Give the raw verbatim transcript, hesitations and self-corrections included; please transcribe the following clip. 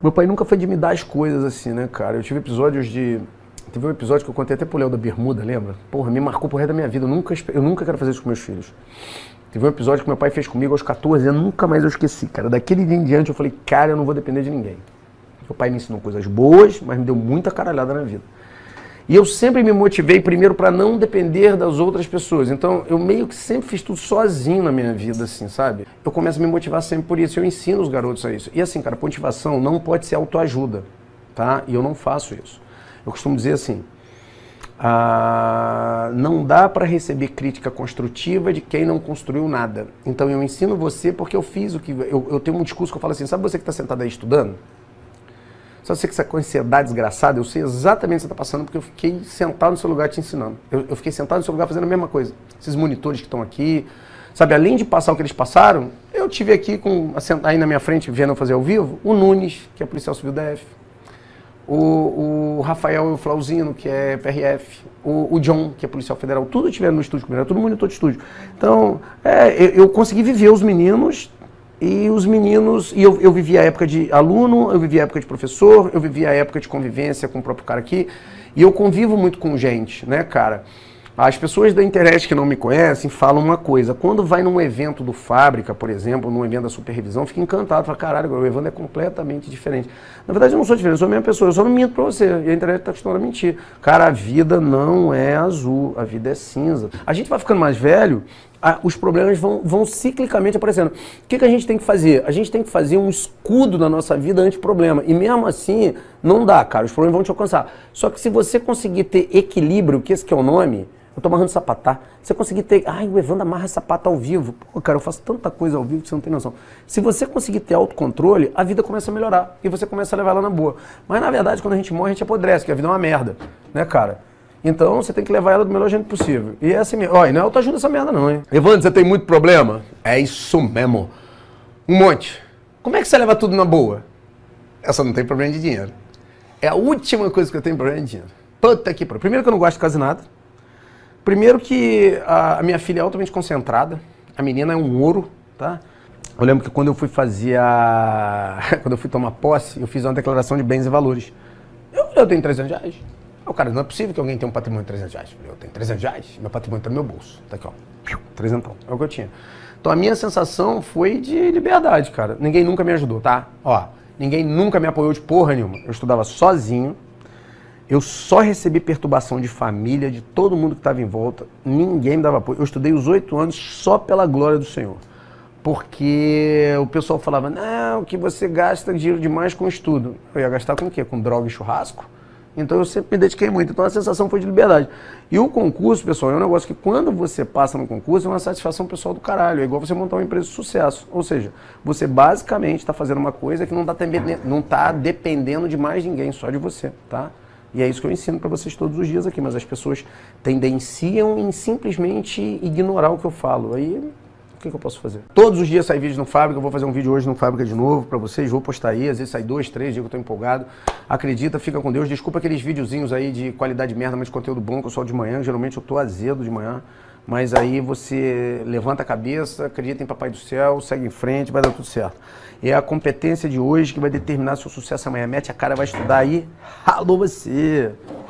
Meu pai nunca foi de me dar as coisas assim, né, cara? Eu tive episódios de... Teve um episódio que eu contei até pro Léo da Bermuda, lembra? Porra, me marcou pro resto da minha vida. Eu nunca, eu nunca quero fazer isso com meus filhos. Teve um episódio que meu pai fez comigo aos quatorze anos, nunca mais eu esqueci, cara. Daquele dia em diante eu falei, cara, eu não vou depender de ninguém. Meu pai me ensinou coisas boas, mas me deu muita caralhada na vida. E eu sempre me motivei primeiro para não depender das outras pessoas. Então, eu meio que sempre fiz tudo sozinho na minha vida, assim, sabe? Eu começo a me motivar sempre por isso. Eu ensino os garotos a isso. E assim, cara, motivação não pode ser autoajuda, tá? E eu não faço isso. Eu costumo dizer assim, ah, não dá para receber crítica construtiva de quem não construiu nada. Então, eu ensino você porque eu fiz o que... Eu, eu tenho um discurso que eu falo assim, sabe você que está sentado aí estudando? Só você que está com ansiedade desgraçada, eu sei exatamente o que você está passando, porque eu fiquei sentado no seu lugar te ensinando. Eu, eu fiquei sentado no seu lugar fazendo a mesma coisa. Esses monitores que estão aqui, sabe, além de passar o que eles passaram, eu tive aqui, com, aí na minha frente, vendo eu fazer ao vivo, o Nunes, que é policial civil da F, o, o Rafael e o Flauzino, que é P R F, o, o John, que é policial federal, tudo estiveram no estúdio comigo, era tudo monitor de estúdio. Então, é, eu, eu consegui viver os meninos... E os meninos, e eu, eu vivi a época de aluno, eu vivi a época de professor, eu vivi a época de convivência com o próprio cara aqui, e eu convivo muito com gente, né, cara? As pessoas da internet que não me conhecem falam uma coisa, quando vai num evento do Fábrica, por exemplo, num evento da Superrevisão, fica encantado, fala, caralho, o Evandro é completamente diferente. Na verdade, eu não sou diferente, eu sou a mesma pessoa, eu só não minto pra você, e a internet tá acostumada a mentir. Cara, a vida não é azul, a vida é cinza. A gente vai ficando mais velho, a, os problemas vão, vão ciclicamente aparecendo. O que, que a gente tem que fazer? A gente tem que fazer um escudo na nossa vida anti-problema, e mesmo assim, não dá, cara, os problemas vão te alcançar. Só que se você conseguir ter equilíbrio, que esse que é o nome, eu tô amarrando sapatar. Você conseguir ter... Ai, o Evandro amarra sapato ao vivo. Pô, cara, eu faço tanta coisa ao vivo que você não tem noção. Se você conseguir ter autocontrole, a vida começa a melhorar. E você começa a levar ela na boa. Mas, na verdade, quando a gente morre, a gente apodrece, porque a vida é uma merda. Né, cara? Então, você tem que levar ela do melhor jeito possível. E é assim mesmo. Ó, e não é autoajuda essa merda não, hein? Evandro, você tem muito problema? É isso mesmo. Um monte. Como é que você leva tudo na boa? Essa não tem problema de dinheiro. É a última coisa que eu tenho problema de dinheiro. Puta que pariu. Primeiro que eu não gosto de quase nada. Primeiro que a minha filha é altamente concentrada, a menina é um ouro, tá? Eu lembro que quando eu fui fazer a... quando eu fui tomar posse, eu fiz uma declaração de bens e valores. Eu, eu tenho trezentos reais. O cara, não é possível que alguém tenha um patrimônio de trezentos reais. Eu tenho trezentos reais, meu patrimônio tá no meu bolso. Tá aqui, ó, trezentão, é o que eu tinha. Então a minha sensação foi de liberdade, cara. Ninguém nunca me ajudou, tá? Ó, ninguém nunca me apoiou de porra nenhuma. Eu estudava sozinho. Eu só recebi perturbação de família, de todo mundo que estava em volta. Ninguém me dava apoio. Eu estudei os oito anos só pela glória do Senhor. Porque o pessoal falava, não, que você gasta dinheiro demais com estudo. Eu ia gastar com o quê? Com droga e churrasco? Então eu sempre me dediquei muito. Então a sensação foi de liberdade. E o concurso, pessoal, é um negócio que quando você passa no concurso é uma satisfação pessoal do caralho. É igual você montar uma empresa de sucesso. Ou seja, você basicamente está fazendo uma coisa que não está não tá dependendo de mais ninguém, só de você, tá? E é isso que eu ensino para vocês todos os dias aqui, mas as pessoas tendenciam em simplesmente ignorar o que eu falo. Aí, o que, que eu posso fazer? Todos os dias sai vídeo no Fábrica, eu vou fazer um vídeo hoje no Fábrica de novo para vocês, vou postar aí, às vezes sai dois, três dias que eu tô empolgado. Acredita, fica com Deus, desculpa aqueles videozinhos aí de qualidade merda, mas de conteúdo bom, que eu só de manhã, geralmente eu tô azedo de manhã. Mas aí você levanta a cabeça, acredita em Papai do Céu, segue em frente, vai dar tudo certo. É a competência de hoje que vai determinar seu sucesso amanhã. Mete a cara, vai estudar aí. Alô você!